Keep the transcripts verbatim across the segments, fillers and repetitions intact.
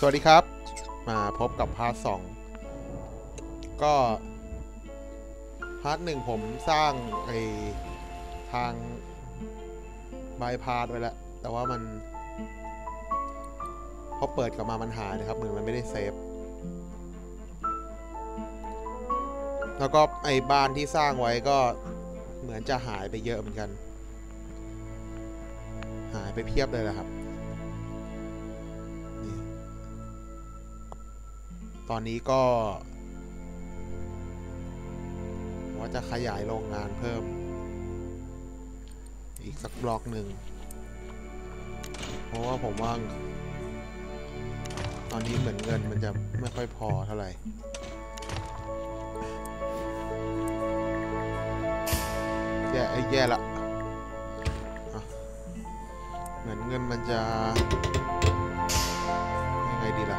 วัสดีครับมาพบกับพาร์ทสองก็พาร์ทหนึ่งผมสร้างไอทางบายพาสไว้แล้วแต่ว่ามันพอเปิดกลับมามันหายนะครับเหมือนมันไม่ได้เซฟแล้วก็ไอบ้านที่สร้างไว้ก็เหมือนจะหายไปเยอะเหมือนกันหายไปเพียบเลยแหละครับตอนนี้ก็ว่าจะขยายโรงงานเพิ่มอีกสักบล็อกหนึ่งเพราะว่าผมว่าตอนนี้เหมือนเงินมันจะไม่ค่อยพอเท่าไหร่แย่แย่ละเหมือนเงินมันจะยังไงดีล่ะ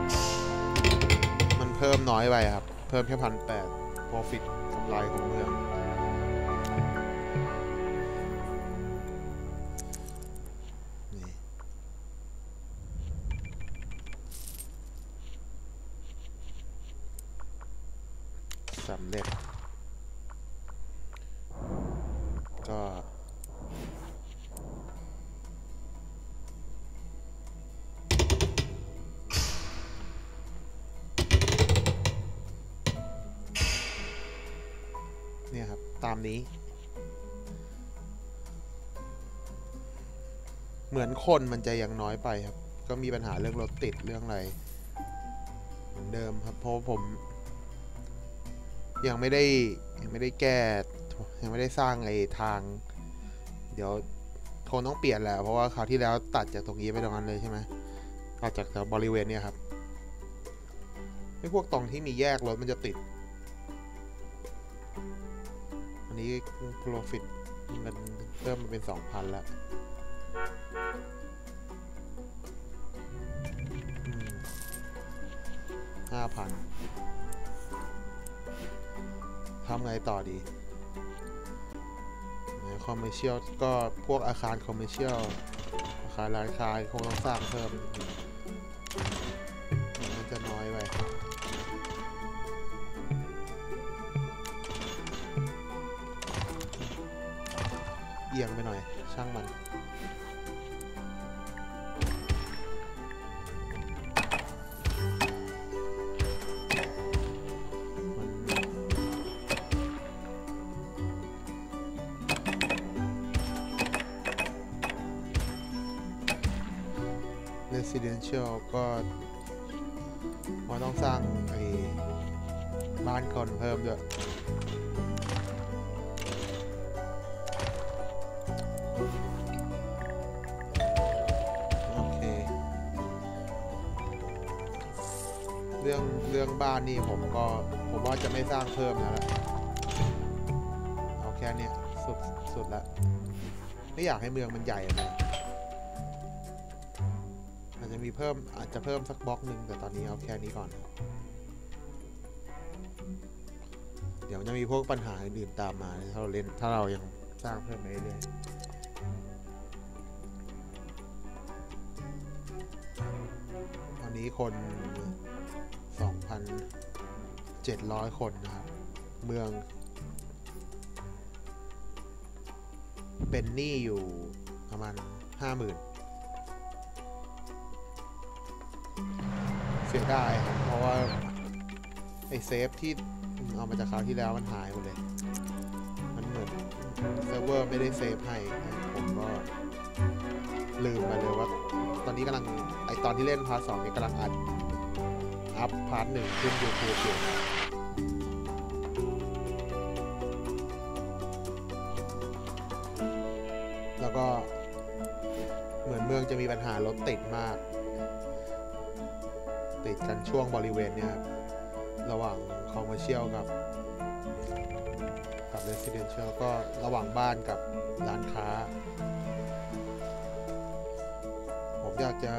มันเพิ่มน้อยไปครับเพิ่มแค่พันแปด profit กำไรของเมืองสำเร็จก็เนี่ยครับตามนี้เหมือนคนมันจะยังน้อยไปครับก็มีปัญหาเรื่องรถติดเรื่องอะไรเหมือนเดิมครับเพราะผมยังไม่ได้ยังไม่ได้แก้ยังไม่ได้สร้างไอ้ทางเดี๋ยวคงต้องเปลี่ยนแหละเพราะว่าคราวที่แล้วตัดจากตรงนี้ไปตรงนั้นเลยใช่ไหมตัดจากบริเวณนี้ครับไอ้พวกตรงที่มีแยกรถมันจะติดอันนี้ profit เงินเพิ่มมาเป็น สองพัน แล้วห้าพันทำไงต่อดีคอมเมอร์เชียลก็พวกอาคารคอมเมอร์เชียลอาคารร้านค้าคงต้องสร้างเพิ่มมันจะน้อยไปเอียงไปหน่อยช่างมันResidential ก็ว่าต้องสร้างไอ้บ้านคนเพิ่มด้วยโอเคเรื่องเรื่องบ้านนี่ผมก็ผมว่าจะไม่สร้างเพิ่มแล้วละเอาแค่นี้สุดสุดละไม่อยากให้เมืองมันใหญ่เลยอาจจะมีเพิ่มอาจจะเพิ่มสักบล็อกหนึ่งแต่ตอนนี้เอาแค่นี้ก่อนเดี๋ยวจะมีพวกปัญหาอื่นๆตามมาถ้าเราเล่นถ้าเรายังสร้างเพิ่มไปเรื่อยๆตอนนี้คน สองพันเจ็ดร้อย คนนะครับเมืองเป็นหนี้อยู่ประมาณ ห้าหมื่น เสียดายครับเพราะว่าไอเซฟที่เอามาจากคราวที่แล้วมันหายหมดเลยมันเหมือนเซิร์ฟเวอร์ไม่ได้เซฟให้ผมก็ลืมไปเลยว่าตอนนี้กำลังไอตอนที่เล่นพาร์ทสองนี่กำลังอัดอัพพาร์ทหนึ่งขึ้น YouTube อยู่แล้วก็เหมือนเมืองจะมีปัญหารถติดมากติดกันช่วงบริเวณเนี่ยครับระหว่างคอมเมอร์เชียลกับกับเรสซิเดนเชียลก็ระหว่างบ้านกับร้านค้าผมอยากจะ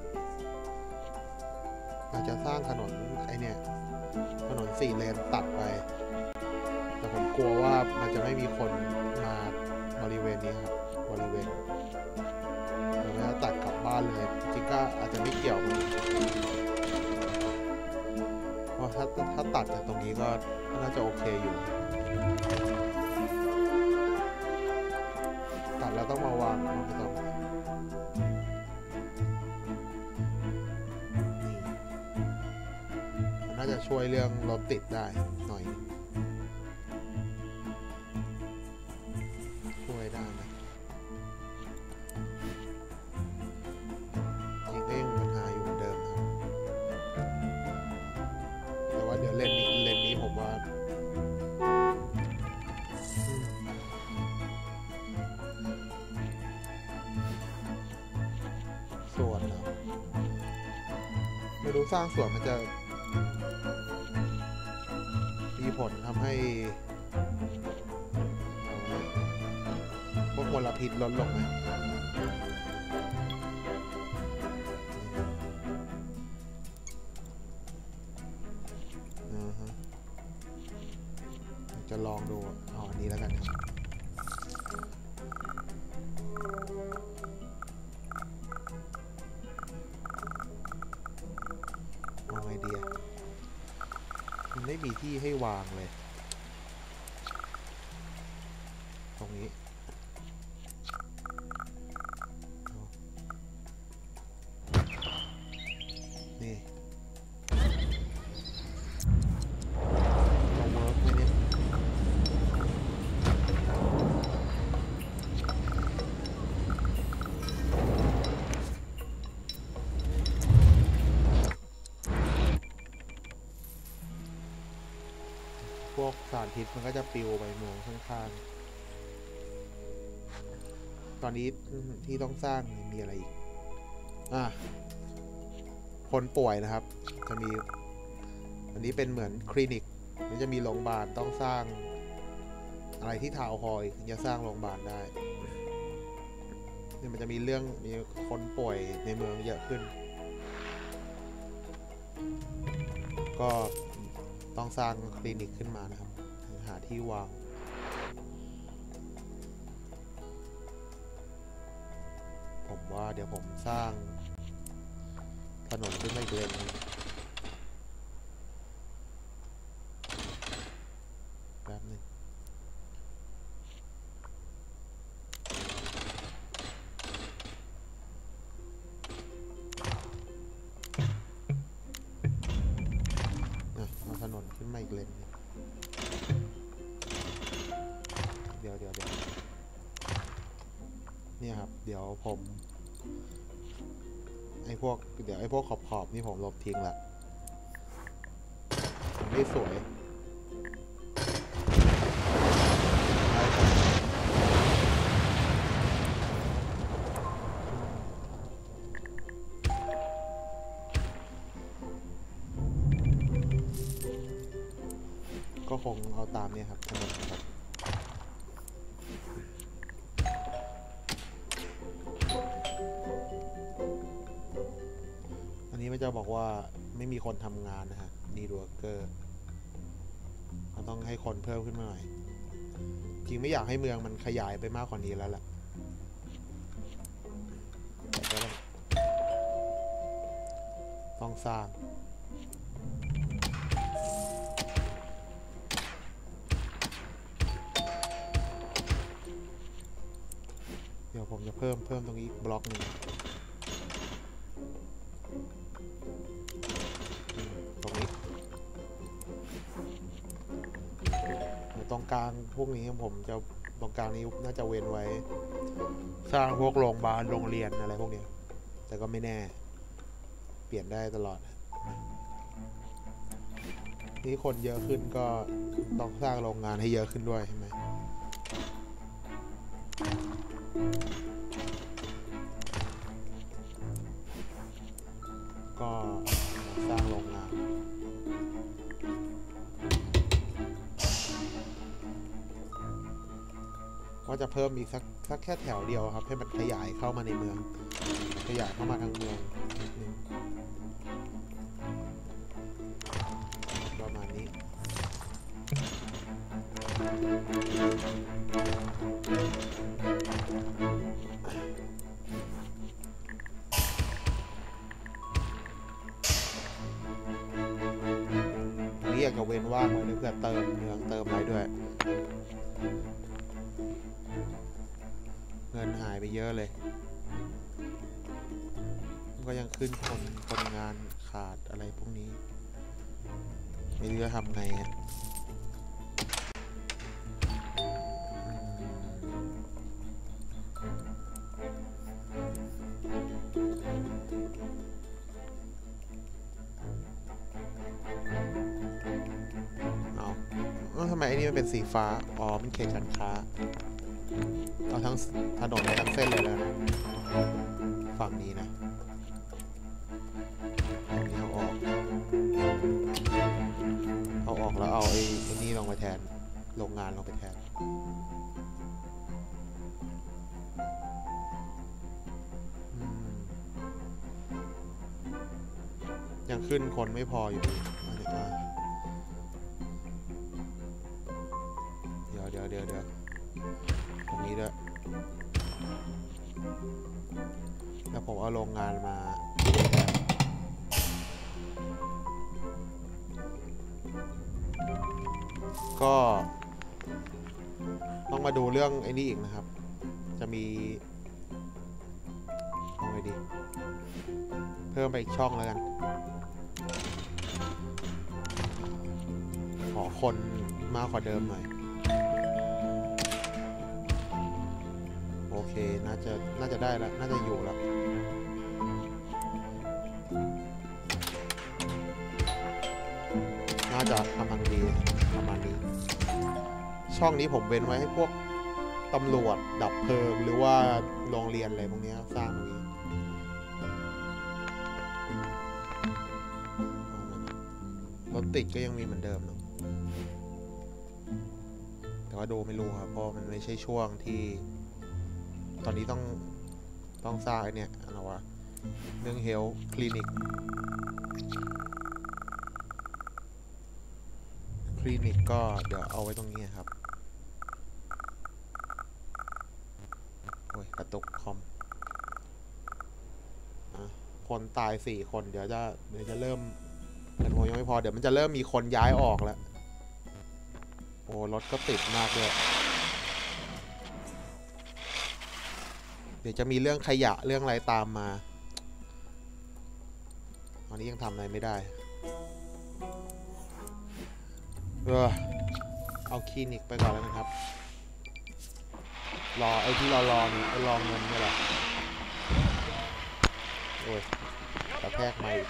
อยากจะสร้างถนนไอเนี่ยถนนสี่เลนตัดไปแต่ผมกลัวว่ามันจะไม่มีคนมาบริเวณนี้ครับบริเวณหรือว่าตัดกลับบ้านเลยจริงก็อาจจะไม่เกี่ยวมันเพราะถ้าถ้าตัดจากตรงนี้ก็น่าจะโอเคอยู่ตัดแล้วต้องมาวางมันไม่ต้องนี่มันน่าจะช่วยเรื่องรถติดได้หน่อยช่วยได้ไหมจริงก็ยังปัญหาอยู่เหมือนเดิมครับแต่ว่าเดี๋ยวเลนนี้เลนนี้ผมว่าสวนนะไม่รู้สร้างสวนมันจะมีผลทำให้พวกมลพิษลดลงไหมอ่าฮะจะลองดูเอาอันนี้แล้วกันเอาไงดีมันไม่มีที่ให้วางเลยตรงนี้นี่เราเวิร์กไหมเนี่ยพวกสารพิษมันก็จะปลิวไปเมืองข้างๆตอนนี้ที่ต้องสร้างมีอะไรอีกอ่ะคนป่วยนะครับจะมีอันนี้เป็นเหมือนคลินิกมันจะมีโรงพยาบาลต้องสร้างอะไรที่ทาวน์ฮอลล์ถึงจะสร้างโรงพยาบาลได้นี่มันจะมีเรื่องมีคนป่วยในเมืองเยอะขึ้นก็ต้องสร้างคลินิกขึ้นมานะครับหาที่วางผมว่าเดี๋ยวผมสร้างถนนขึ้นมาอีกเลนแป๊บนึงเอาถนนขึ้นมาอีกเลนเดี๋ยวเดี๋ยวเดี๋ยวเนี่ยครับเดี๋ยวผมไอ้พวกเดี๋ยวไอ้พวกขอบขอบนี่ผมลบทิ้งละมันไม่สวยก็คงเอาตามนี้ครับถนนครับอันนี้มันจะบอกว่าไม่มีคนทำงานนะฮะนีดเวิร์กเกอร์เราต้องให้คนเพิ่มขึ้นมาหน่อยจริงไม่อยากให้เมืองมันขยายไปมากกว่านี้แล้วแหละแต่ก็ต้องสร้างเดี๋ยวผมจะเพิ่มเพิ่มตรงนี้บล็อกหนึ่งตรงนี้ตรงกลางพวกนี้ผมจะตรงกลางนี้น่าจะเว้นไว้สร้างพวกโรงพยาบาลโรงเรียนอะไรพวกนี้แต่ก็ไม่แน่เปลี่ยนได้ตลอดนี่คนเยอะขึ้นก็ต้องสร้างโรงงานให้เยอะขึ้นด้วยใช่ไหมก็สร้างโรงงานว่าจะเพิ่มอีกสักสักแค่แถวเดียวครับให้มันขยายเข้ามาในเมืองขยายเข้ามาทางเมืองนิดนึงประมาณนี้อยากจะเว้นว่างไว้เลยเพื่อเติมเมืองเติมอะไรด้วยเงินหายไปเยอะเลยก็ยังขึ้นคนคนงานขาดอะไรพวกนี้ไม่รู้จะทำไงอ่ะทำไมไอ้นี่มันเป็นสีฟ้าอ๋อมันเขตการค้าเอาทั้งถนนทั้งเส้นเลยนะฝั่งนี้นะเอานี้เอาออกเอาออกแล้วเอาไอ้ไอ้นี่ลงไปแทนโรงงานลงไปแทนยังขึ้นคนไม่พออยู่เดี๋ยวเดี๋ยวเดี๋ยวเดี๋ยวตรงนี้ด้วยแล้วผมเอาโรงงานมาก็ต้องมาดูเรื่องไอ้นี่อีกนะครับจะมีเอาไงดีเพิ่มไปอีกช่องแล้วกันขอคนมากกว่าเดิมหน่อยโอเคน่าจะน่าจะได้แล้วน่าจะอยู่แล้วน่าจะกำลังดีประมาณนี้ช่องนี้ผมเว้นไว้ให้พวกตำรวจดับเพลิงหรือว่าโรงเรียนอะไรพวกนี้สร้างตรงนี้รถติดก็ยังมีเหมือนเดิมเนาะแต่ว่าดูไม่รู้ครับเพราะมันไม่ใช่ช่วงที่ตอนนี้ต้องต้องสร้างไอ้เนี่ยอะไรวะเรื่องเฮลท์คลินิกคลินิกก็เดี๋ยวเอาไว้ตรงนี้ครับโอ้ยกระตุกคอมคนตายสี่คนเดี๋ยวจะเดี๋ยวจะเริ่มเงินโมยังไม่พอเดี๋ยวมันจะเริ่มมีคนย้ายออกแล้วโอ้รถก็ติดมากด้วยเดี๋ยวจะมีเรื่องขยะเรื่องอะไรตามมาตอนนี้ยังทำอะไรไม่ได้เออเอาคลินิกไปก่อนแล้วนะครับรอไอ้ที่เรารอนี่ไอ้รอเงินนี่แหละโอ้ยกระแทกไม่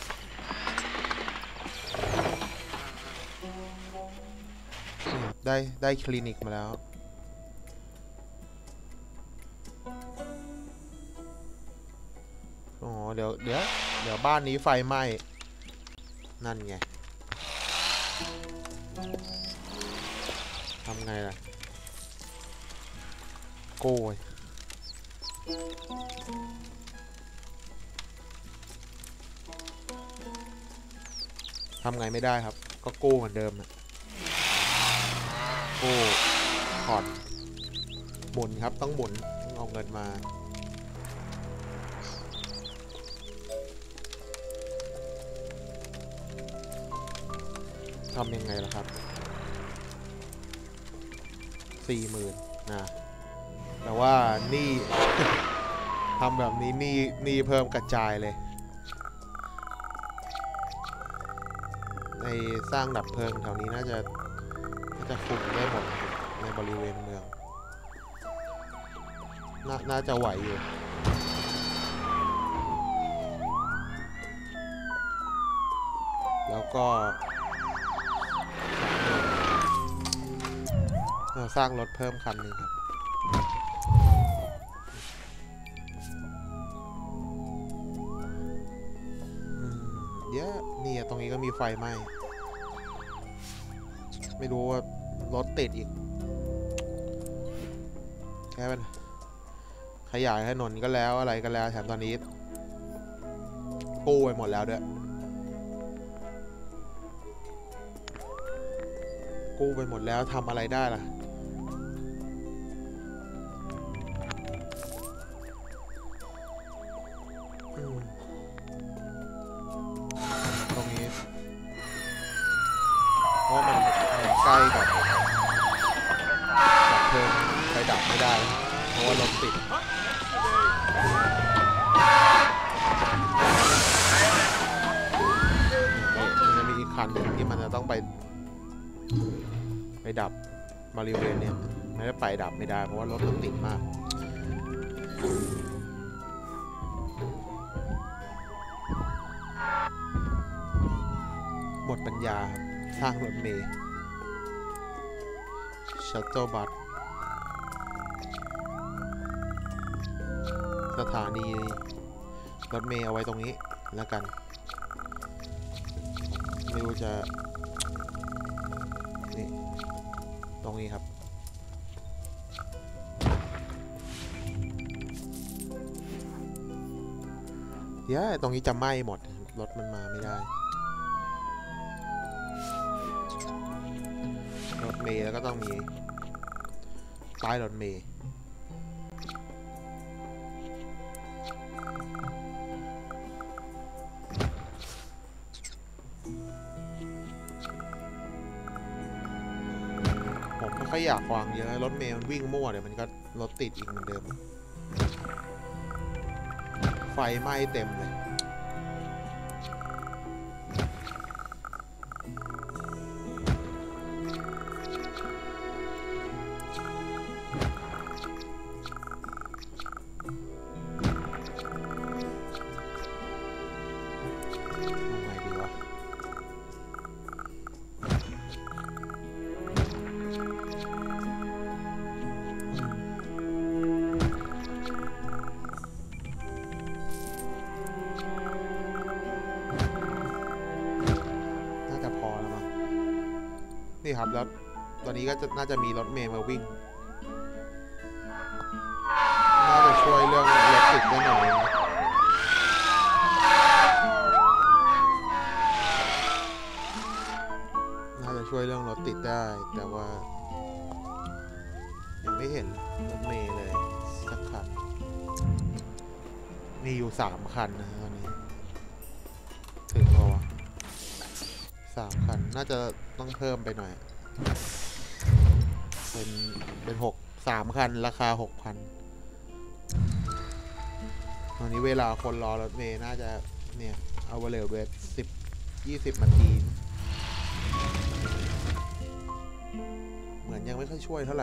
ได้ได้คลินิกมาแล้วอ๋อเดี๋ยวเดี๋ยวเดี๋ยวบ้านนี้ไฟไหม้นั่นไงทำไงล่ะโก้ยทำไงไม่ได้ครับก็กู้เหมือนเดิมอะกู้ผ่อนหมุนครับต้องหมุนเอาเงินมาทำยังไงล่ะครับสี่หมื่นนะแต่ว่านี่ ทำแบบนี้นี่นี่เพิ่มกระจายเลยในสร้างดับเพลิงแถวนี้น่าจะน่าจะคุมได้หมดในบริเวณเมืองนน่าจะไหวอยู่แล้วก็สร้างรถเพิ่มคันหนึ่งครับเยอะนี่ตรงนี้ก็มีไฟไหม้ไม่รู้ว่ารถติดอีกแค่เป็นขยายถนนก็แล้วอะไรก็แล้วแถมตอนนี้กู้ไปหมดแล้วด้วยกู้ไปหมดแล้วทำอะไรได้ล่ะตรงนี้ราะมันใกล้กับดับเพลิงไฟดับไม่ได้เพราะว่ารถติดมันจะมีอีกคันหนึ่งที่มันจะต้องไปไปดับบริเวณเนี้ยไม่ได้ไปดับไม่ได้เพราะว่ารถมันติดมากหมดปัญญาสร้างรถเมล์ชัตเติลบัสสถานีรถเมล์เอาไว้ตรงนี้แล้วกันไม่รู้จะนี่ตรงนี้ครับเดี๋ยวตรงนี้จะไหม้หมดรถมันมาไม่ได้รถเมล์แล้วก็ต้องมีป้ายรถเมล์ผมไม่ค่อยอยากวางเยอะรถเมล์มันวิ่งมั่วเดี๋ยวมันก็รถติดอีกเหมือนเดิมไฟไหม้เต็มเลยนี่ครับแล้วตอนนี้ก็จะน่าจะมีรถเมล์มาวิ่งน่าจะช่วยเรื่องรถติดได้หน่อยน่าจะช่วยเรื่องรถติดได้แต่ว่ายังไม่เห็นรถเมล์เลยสักคันมีอยู่สามคันนะตอนนี้ถึงพอวะสามคันน่าจะต้องเพิ่มไปหน่อยเป็นเป็นหกสามคันราคาหกพันตอนนี้เวลาคนรอรถเมล์น่าจะเนี่ยเอาเวลเวทสิบยี่สิบนาทีเหมือนยังไม่ค่อยช่วยเท่าไหร่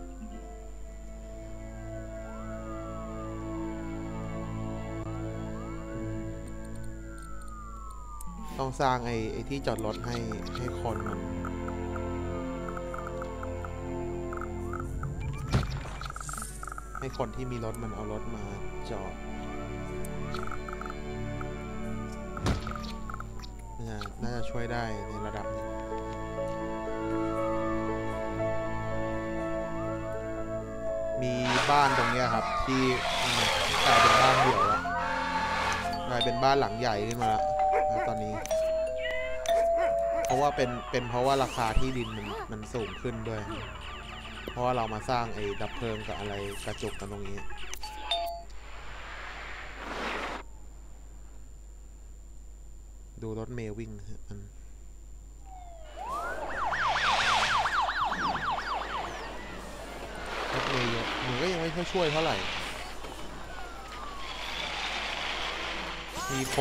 ต้องสร้างไอ้ไอ้ที่จอดรถให้ให้คนมันให้คนที่มีรถมันเอารถมาจอดน่าจะช่วยได้ในระดับนึงมีบ้านตรงนี้ครับที่กลายเป็นบ้านเดี่ยวแล้วกลายเป็นบ้านหลังใหญ่ขึ้นมาแล้วตอนนี้เพราะว่าเป็นเป็นเพราะว่าราคาที่ดินมันมันสูงขึ้นด้วยเพราะว่าเรามาสร้างไอ้ดับเพลิงกับอะไรกระจุกกันตรงนี้ดูรถเมล์วิ่งมันรถเมล์เยอะมันก็ยังไม่ค่อยช่วยเท่าไหร่มีคน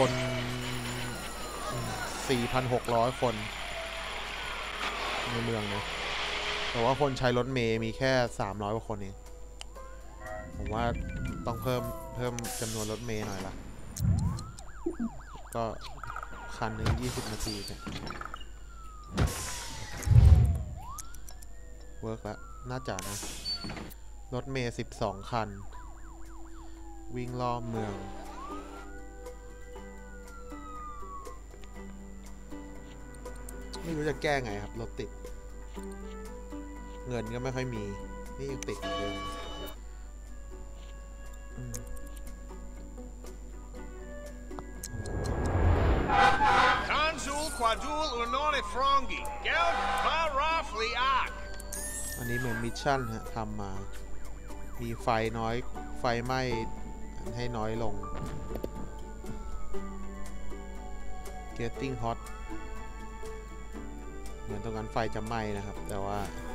สี่พันหกร้อย คนในเมืองนะแต่ว่าคนใช้รถเมล์มีแค่สามร้อยกว่าคนเองผมว่าต้องเพิ่มเพิ่มจำนวนรถเมล์หน่อยละก็คันหนึ่งยี่สิบนาทีเนี่ยเวิร์กแล้วน่าจะนะรถเมล์สิบสองคันวิ่งรอบเมืองไม่รู้จะแก้ไงครับรถติดเงินก็ไม่ค่อยมีนี่ยังติดอยู่เลยอันนี้เหมือนมิชชั่นฮะทำมามีไฟน้อยไฟไหม้ให้น้อยลง getting hot มือนตรงนั้นไฟจะไหม้นะครับแต่ว่า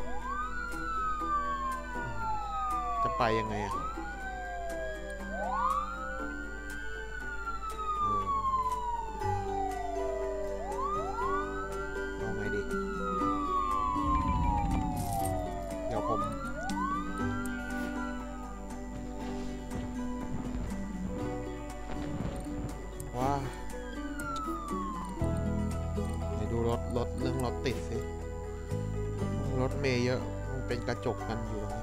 จะไปยังไงอะเอาไงดีเดี๋ยวผมว่าเดี๋ยวดูรถรถเรื่องรถติดสิรถเมย์เยอะมันเป็นกระจกกันอยู่ตรงนี้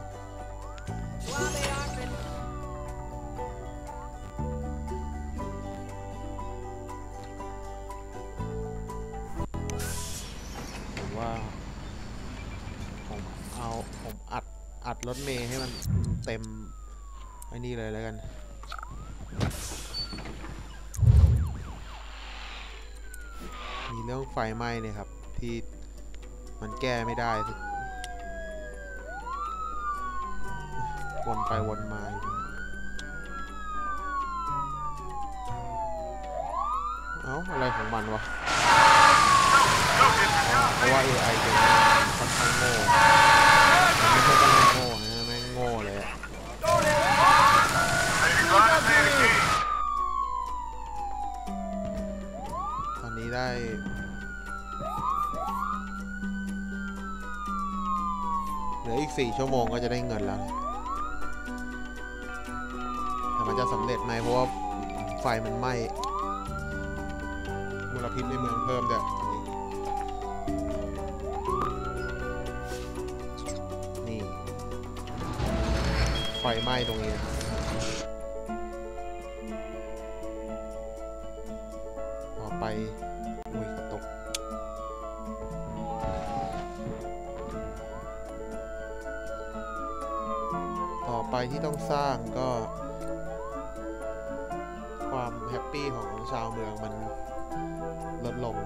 ผมว่าผมเอาผมอัดอัดรถเมย์ให้มันเต็มไอ้นี่เลยแล้วกันมีเรื่องไฟไหม้เนี่ยครับที่มันแก้ไม่ได้วนไปวนมาเอ้าอะไรของมันวะเพราะว่า เอ ไอ เป็นค่อนข้างโง่มันไม่ใช่ต้องโง่นะแม่งโง่เลยอะตอนนี้ได้เหลืออีกสี่ชั่วโมงก็จะได้เงินแล้วแต่มันจะสำเร็จไหมเพราะว่าไฟมันไหม้มลพิษในเมืองเพิ่มด้วยนี่ไฟไหม้ตรงนี้ต่อไปอุ้ยกระตกต่อไปที่ต้องสร้างก็ความแฮปปี้ของชาวเมืองมันลดลง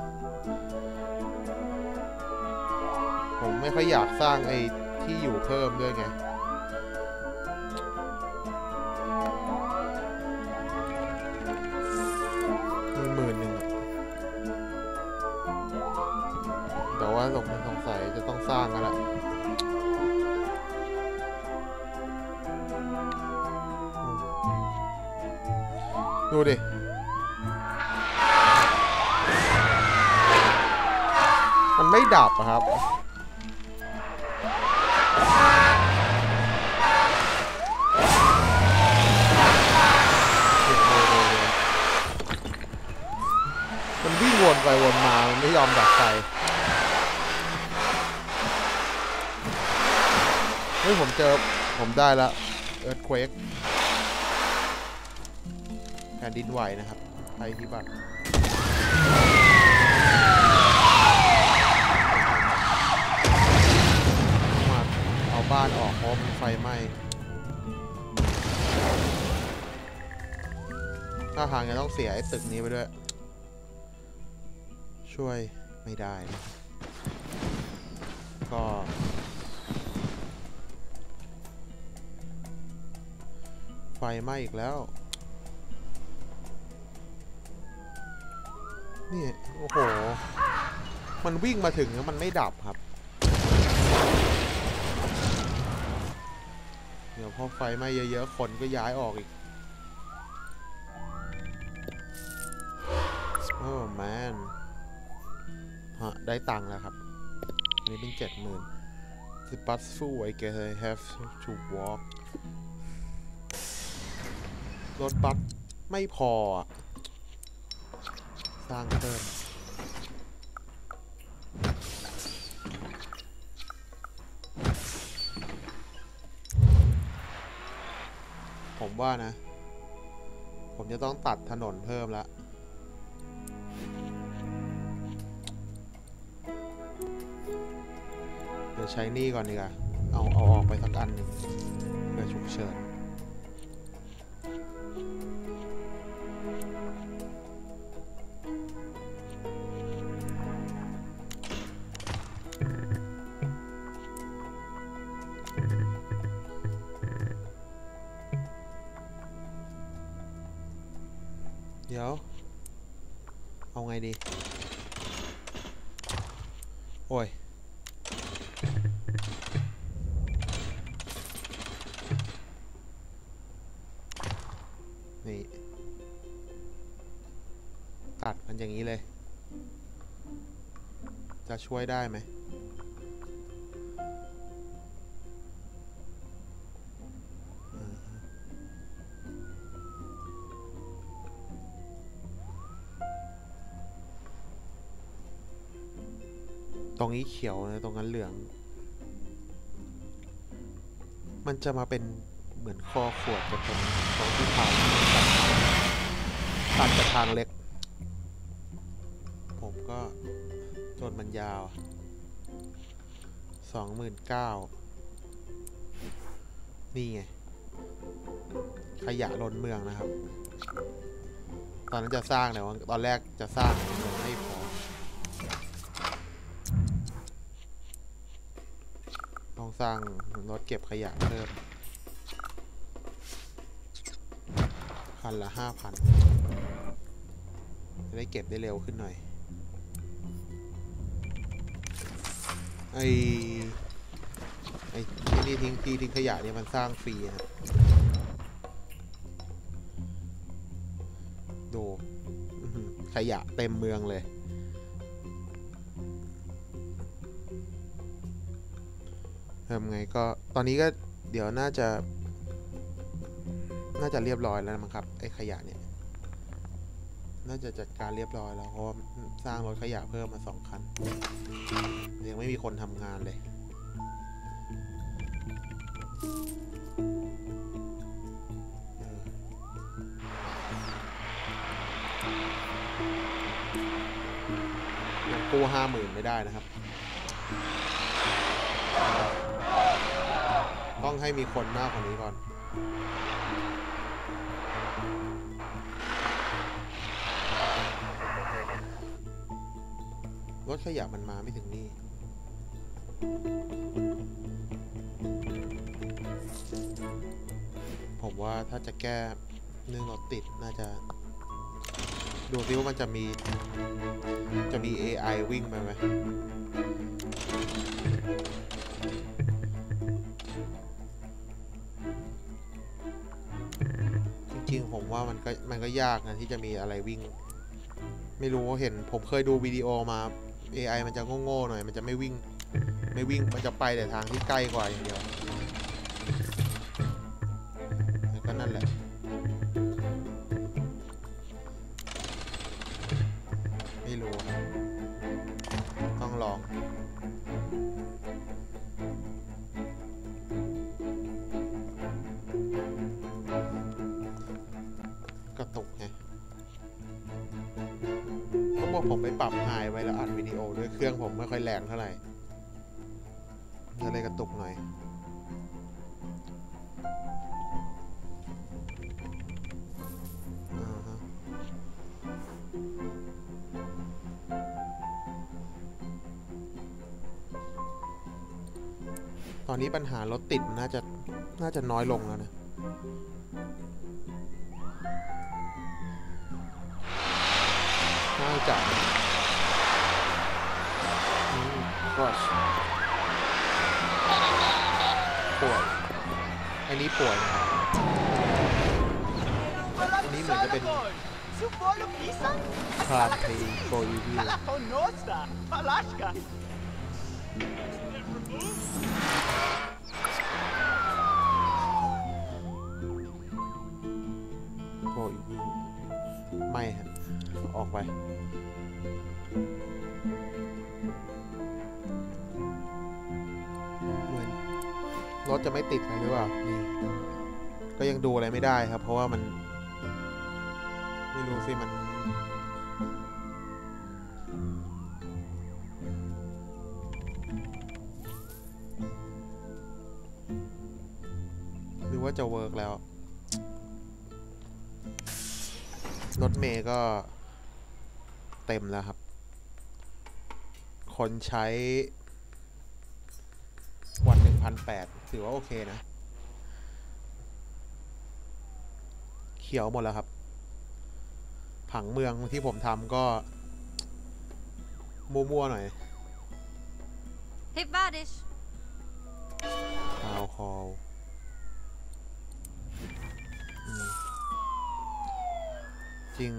ผมไม่ค่อยอยากสร้างไอ้ที่อยู่เพิ่มด้วยไงมีหมื่นหนึ่งแต่ว่าสงสงสัยจะต้องสร้างกันละดูดิมันไม่ดับอะครับมันวิ่งวนไปวนมามันไม่ยอมดับไฟเฮ้ยผมเจอผมได้แล้ว Earthquake แผ่นดินไหวนะครับภัยพิบัติมาเอาบ้านออกเพราะมันไฟไหม้ถ้าทางจะต้องเสียไอ้ตึกนี้ไปด้วยช่วยไม่ได้นะก็ไฟไหม้อีกแล้วนี่โอ้โหมันวิ่งมาถึงแล้วมันไม่ดับครับเดี๋ยวพอไฟไหม้เยอะๆคนก็ย้ายออกอีกโอ้แมนฮะได้ตังค์แล้วครับอันนี้เป็นเจ็ดหมื่น The bus full I guess I have to walk รถบัสไม่พอสร้างเพิ่มผมว่านะผมจะต้องตัดถนนเพิ่มละเดี๋ยวใช้นี่ก่อนดีกว่าเอาเอาออกไปสักอันหนึ่งเพื่อฉุกเฉินเดี๋ยวเอาไงดีโอ้ยนี่ตัดมันอย่างนี้เลยจะช่วยได้ไหมตรงนี้เขียวนะตรงนั้นเหลืองมันจะมาเป็นเหมือนคอขวดกับตรงตรงที่ทางตัดกับทางเล็กผมก็จนมันยาวสองหมื่นเก้านี่ไงขยะล้นเมืองนะครับตอนนั้นจะสร้างแต่ว่าตอนแรกจะสร้างเงินไม่พอต้องสร้างรถเก็บขยะเพิ่มคันละห้าพันจะได้เก็บได้เร็วขึ้นหน่อยไอ้ไอ้ที่นี่ทิ้งที่ทิ้งขยะเนี่ยมันสร้างฟรีครับดูขยะเต็มเมืองเลยทำไงก็ตอนนี้ก็เดี๋ยวน่าจะน่าจะเรียบร้อยแล้วมั้งครับไอ้ขยะเนี่ยน่าจะจัดการเรียบร้อยแล้วเพราะว่าสร้างรถขยะเพิ่มมาสองคันยังไม่มีคนทำงานเลยยังกู้ห้าหมื่นไม่ได้นะครับต้องให้มีคนมากกว่านี้ก่อนรถขยะมันมาไม่ถึงนี่ผมว่าถ้าจะแก้เรื่องรถติดน่าจะดูซิว่ามันจะมีจะมี เอ ไอ วิ่งไปไหมจริงๆผมว่ามันก็มันก็ยากนะที่จะมีอะไรวิ่งไม่รู้เห็นผมเคยดูวิดีโอมา เอ ไอ มันจะโง่ๆหน่อยมันจะไม่วิ่งไม่วิ่งมันจะไปแต่ทางที่ใกล้กว่าอย่างเดียวแล้วก็นั่นแหละไม่รู้ต้องลองกระตุกไงเขาบอกผมไปปรับไฮไว้แล้วอัดวิดีโอด้วยเครื่องผมไม่ค่อยแรงเท่าไหร่ก็เลยกระตุกหน่อยตอนนี้ปัญหารถติดน่าจะน่าจะน้อยลงแล้วนะน่าจะก็ป่วยอันนี้ป่วยนะครับอันนี้เหมือนจะเป็นคลาสในโกยูวีโกยูวีไม่ฮะออกไปเหมือนรถจะไม่ติดหรือเปล่านี่ก็ยังดูอะไรไม่ได้ครับเพราะว่ามันไม่รู้สิมันหรือว่าจะเวิร์กแล้วรถเมย์ก็เต็มแล้วครับคนใช้วันหนึ่งพันแปดถือว่าโอเคนะเขียวหมดแล้วครับผังเมืองที่ผมทำก็มั่วๆหน่อย Hey, Vadish. ทาวน์ฮอลล์จริง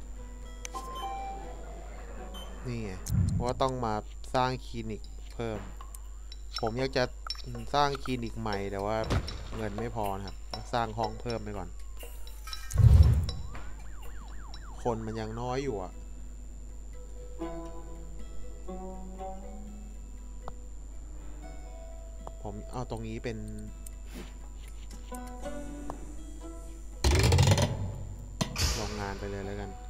นี่ไงเพราะว่าต้องมาสร้างคลินิกเพิ่มผมอยากจะสร้างคลินิกใหม่แต่ว่าเงินไม่พอนะครับสร้างห้องเพิ่มไปก่อนคนมันยังน้อยอยู่อ่ะผมเอาตรงนี้เป็นโรงงานไปเลยแล้วกัน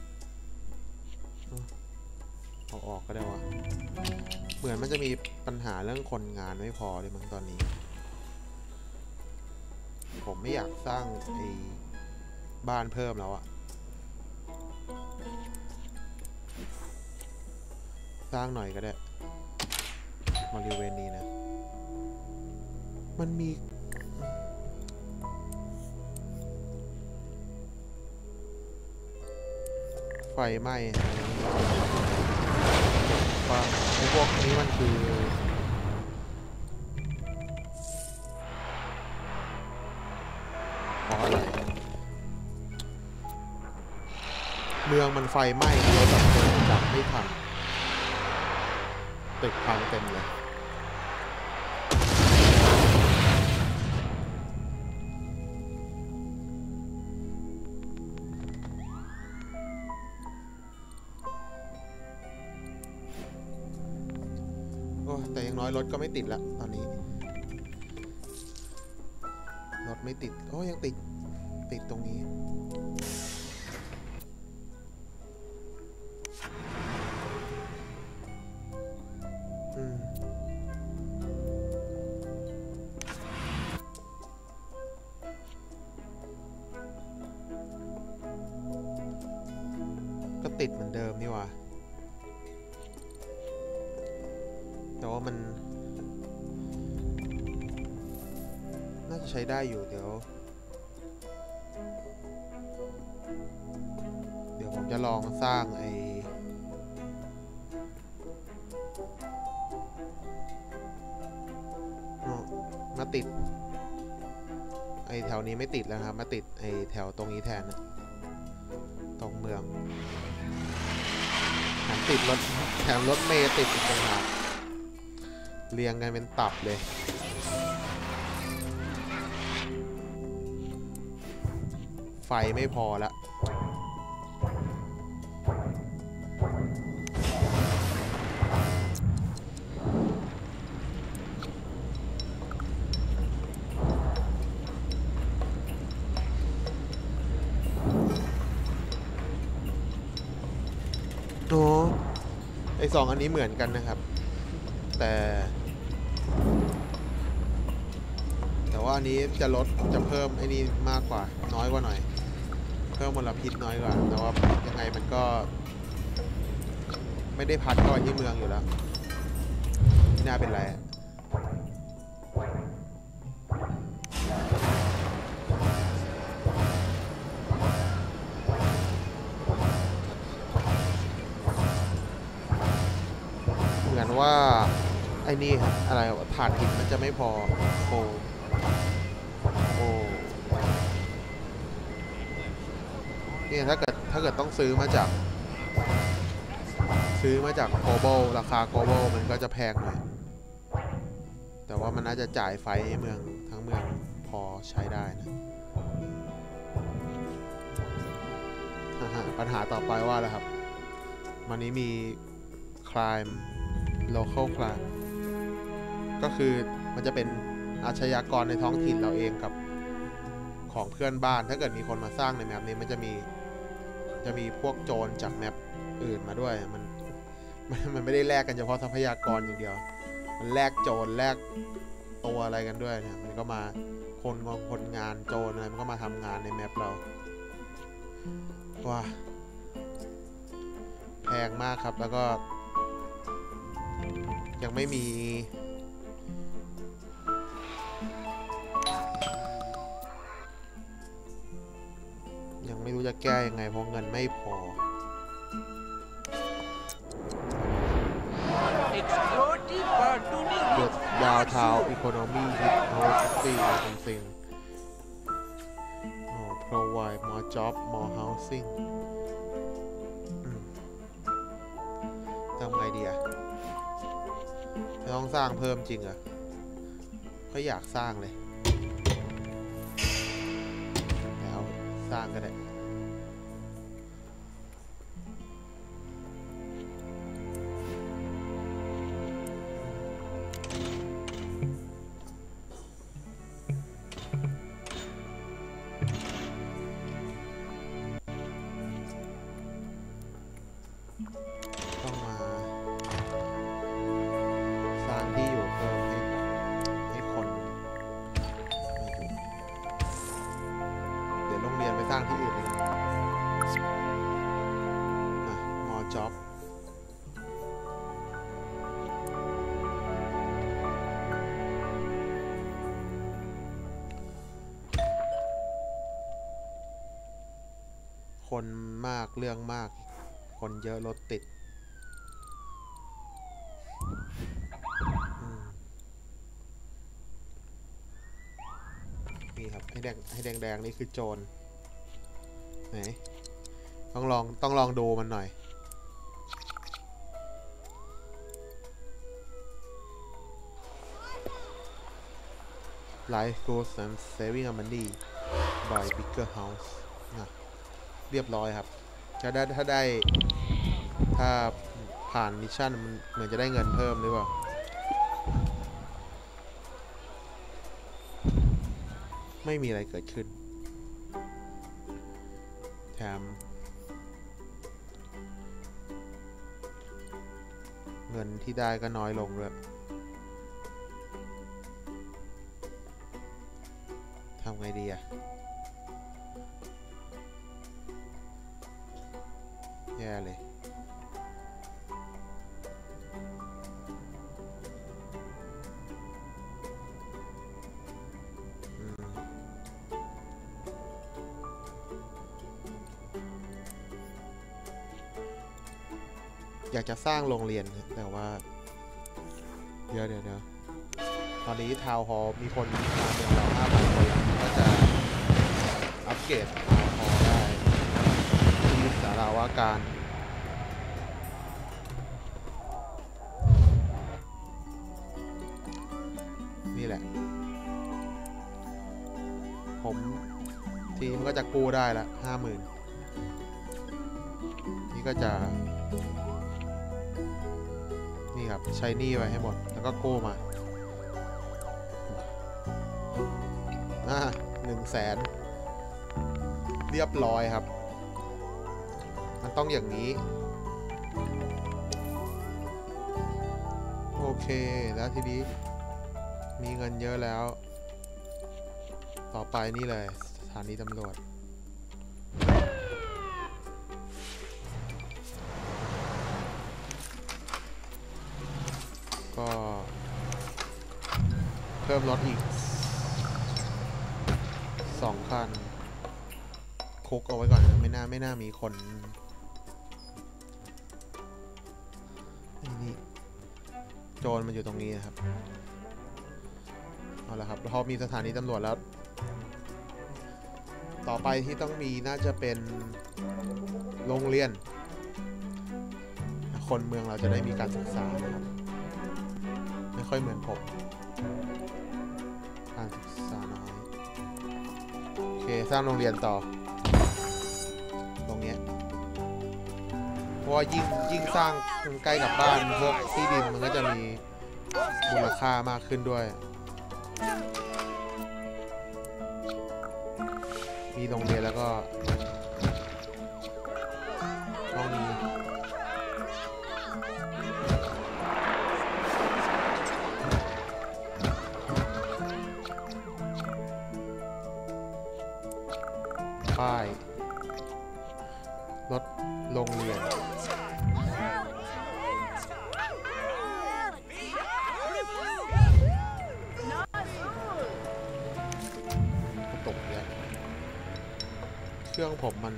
เอาออกก็ได้วะเหมือนมันจะมีปัญหาเรื่องคนงานไม่พอเลยมั้งตอนนี้ผมไม่อยากสร้างไอ้บ้านเพิ่มแล้วอะสร้างหน่อยก็ได้บริเวณนี้นะมันมีไฟไหม้ว่าไอ้พวกนี้มันคือเพราะอะไรเมืองมันไฟไหม้เราจับเพลิงดับไม่ทันตึกพังเต็มเลยโอ้แต่ยังน้อยรถก็ไม่ติดละตอนนี้รถไม่ติดโอ้ยังติดติดตรงนี้อืมก็ติดเหมือนเดิมนี่หว่าแต่ว่ามันน่าจะใช้ได้อยู่เดี๋ยวเดี๋ยวผมจะลองสร้างไอ้มาติดไอ้แถวนี้ไม่ติดแล้วครับมาติดไอ้แถวตรงนี้แทนนะตรงเมืองแถมติดรถแถมรถเมล์ติดอีกต่างหากเรียงกันเป็นตับเลยไฟไม่พอละโอ้ไอสองอันนี้เหมือนกันนะครับแต่แต่ว่าอันนี้จะลดจะเพิ่มไอ้นี่มากกว่าน้อยกว่าหน่อยเพิ่มมลพิษน้อยกว่าแต่ว่ายังไงมันก็ไม่ได้พัดเข้าไปที่เมืองอยู่แล้วไม่น่าเป็นไรเหมือนว่าไอ้นี่อะไรถ่านหินมันจะไม่พอโอ้โอ้นี่ถ้าเกิดถ้าเกิดต้องซื้อมาจากซื้อมาจากโกลบอลราคาโกลบอลมันก็จะแพงหน่อยแต่ว่ามันน่าจะจ่ายไฟให้เมืองทั้งเมืองพอใช้ได้นะปัญหาต่อไปว่าแล้วครับวันนี้มี crime local crime ก็คือมันจะเป็นอาชญากรในท้องถิ่นเราเองกับของเพื่อนบ้านถ้าเกิดมีคนมาสร้างในแมปนี้มันจะมีจะมีพวกโจรจากแมปอื่นมาด้วยมันมันไม่ได้แลกกันเฉพาะทรัพยากรอย่างเดียวมันแลกโจรแลกตัวอะไรกันด้วยเนี่ยมันก็มาคนงคนงานโจรอะไรมันก็มาทำงานในแมปเราว้าแพงมากครับแล้วก็ยังไม่มียังไม่รู้จะแก้ยังไงเพราะเงินไม่พอ It's thirty per to downtown economy with housing something อ๋อ provide more job more housing ทำไงดีอะจะต้องสร้างเพิ่มจริงเหรอก็อยากสร้างเลยแล้วสร้างก็ได้สร้างที่อื่นเลยนะมอจ็อบคนมากเรื่องมากคนเยอะรถติดนี่ครับให้แดงให้แดงๆนี่คือโจรไหนต้องลองต้องลองดูมันหน่อย Life goes and saving money by bigger house นะเรียบร้อยครับจะได้ถ้าได้ถ้าผ่านมิชชั่นมันเหมือนจะได้เงินเพิ่มหรือเปล่าไม่มีอะไรเกิดขึ้นแถมเงินที่ได้ก็น้อยลงด้วยทำไงดีอะแย่เลยอยากจะสร้างโรงเรียนแต่ว่าเดี๋ยวเดี๋ยวเดี๋ยวตอนนี้ทาวน์ฮอลล์มีคนมาเมืองเราห้าพันคนแล้วก็จะอัปเกรดทาวน์ฮอลล์ได้ที่สาราว่าการนี่แหละผมทีมก็จะกู้ได้ละห้าหมื่นนี่ก็จะนี่ครับใช้หนี้ไว้ให้หมดแล้วก็กู้มาอ่าหนึ่งแสนเรียบร้อยครับมันต้องอย่างนี้โอเคแล้วทีนี้มีเงินเยอะแล้วต่อไปนี่เลยสถานีตำรวจก็เพิ่มรถอีกสองคันคุกเอาไว้ก่อนนะไม่น่าไม่น่ามีคนนี่โจรมันอยู่ตรงนี้นะครับเอาละครับพอมีสถานีตำรวจแล้วต่อไปที่ต้องมีน่าจะเป็นโรงเรียนคนเมืองเราจะได้มีการศึกษานะครับไม่ค่อยเหมือนผมการศึกษาน้อยโอเคสร้างโรงเรียนต่อตรงเนี้ยเพราะว่ายิ่งยิ่งสร้างใกล้กับบ้านพวกที่ดินมันก็จะมีมูลค่ามากขึ้นด้วยมีโรงเรียนแล้วก็ต้องมีป้ายรถโรงเรียนตกเนี่ยเครื่องผมมัน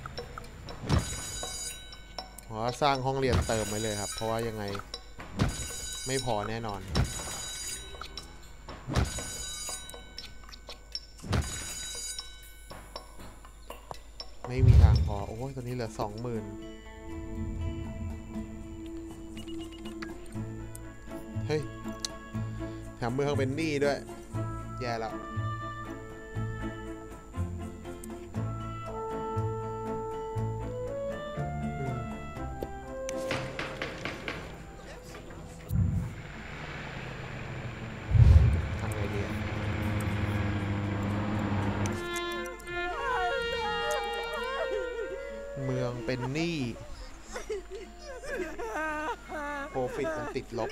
ขอสร้างห้องเรียนเติมไว้เลยครับเพราะว่ายังไงไม่พอแน่นอนไม่มีทางพอโอ้ยตอนนี้เหลือสองหมื่นเฮ้ยแถมเมืองเป็นหนี้ด้วยแย่แล้วทำไงดีเมืองเป็นหนี้โปรฟิตมันติดลบ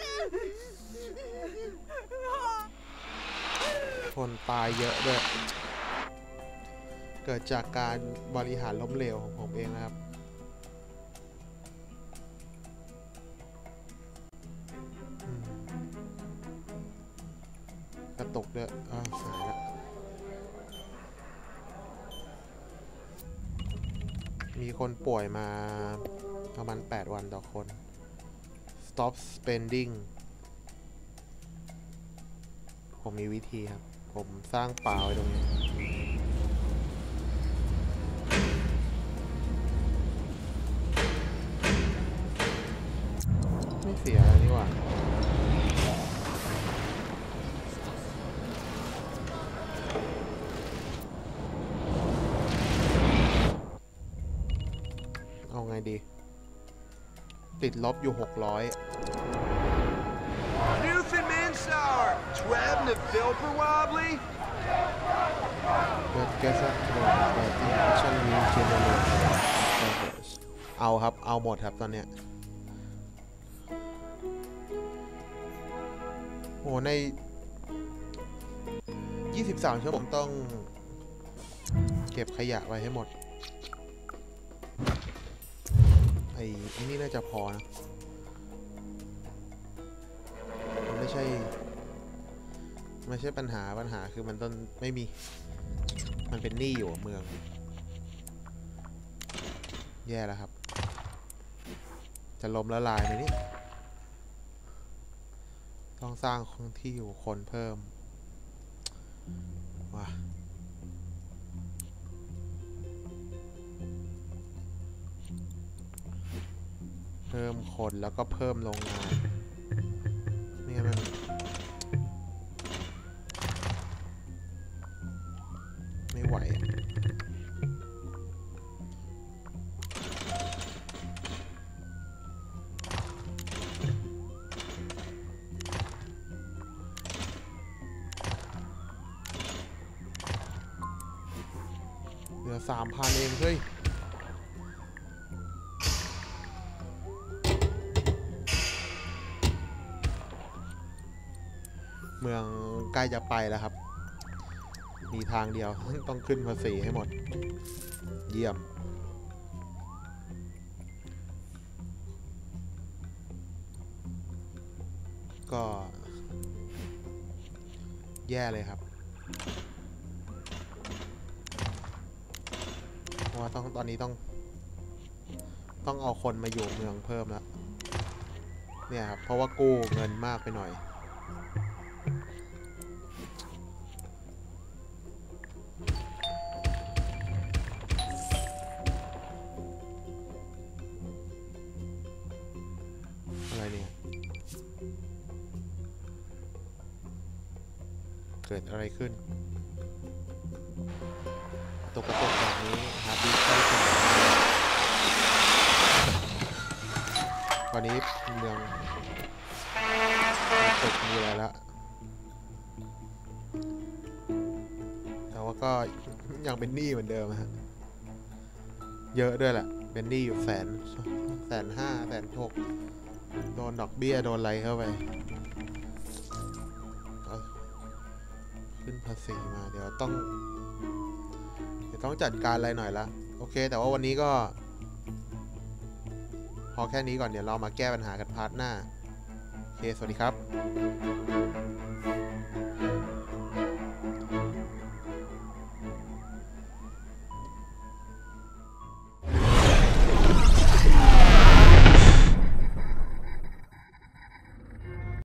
คนตายเยอะด้วยเกิดจากการบริหารล้มเหลวของผมเองนะครับกระตกด้วยอ้าวหายละมีคนป่วยมาประมาณแปดวันต่อคน stop spending ผมมีวิธีครับผมสร้างป่าไว้ตรงนี้ไม่เสียนี่หว่าเอาไงดีติดลบอยู่หกร้อยเอาครับเอาหมดครับตอนเนี้ยโหในยี่สิบสามชั่วโมงต้องเก็บขยะไว้ให้หมดไอ้ไอ้นี่น่าจะพอนะมันไม่ใช่ไม่ใช่ปัญหาปัญหาคือมันต้นไม่มีมันเป็นหนี้อยู่เมืองแย่แล้วครับจะล้มละลายไหมนี่ต้องสร้างที่อยู่คนเพิ่มว้าเพิ่มคนแล้วก็เพิ่มโรงงานไม่งั้นมันไม่ไหวเหลือสามพันเองเฮ้ยเมืองใกล้จะไปแล้วครับมีทางเดียวต้องขึ้นภาษีให้หมดเยี่ยมก็แย่เลยครับเพราะว่าต้องตอนนี้ต้องต้องเอาคนมาอยู่เมืองเพิ่มแล้วเนี่ยครับเพราะว่ากู้เงินมากไปหน่อยอะไรเนี่ยเกิดอะไรขึ้นตกกระตกแบบนี้ฮาร์ดดิสก์ใกล้จะวันนี้เมืองตกมีอะไรแล้วแต่ว่าก็ยังเป็นหนี้เหมือนเดิมฮะเยอะด้วยแหละเป็นหนี้อยู่แสนแสนห้าแสนหกโดนดอกเบี้ยโดนอะไรเข้าไปขึ้นภาษีมาเดี๋ยวต้องเดี๋ยวต้องจัดการอะไรหน่อยละโอเคแต่ว่าวันนี้ก็พอแค่นี้ก่อนเดี๋ยวเรามาแก้ปัญหากันพาร์ทหน้าโอเคสวัสดีครับ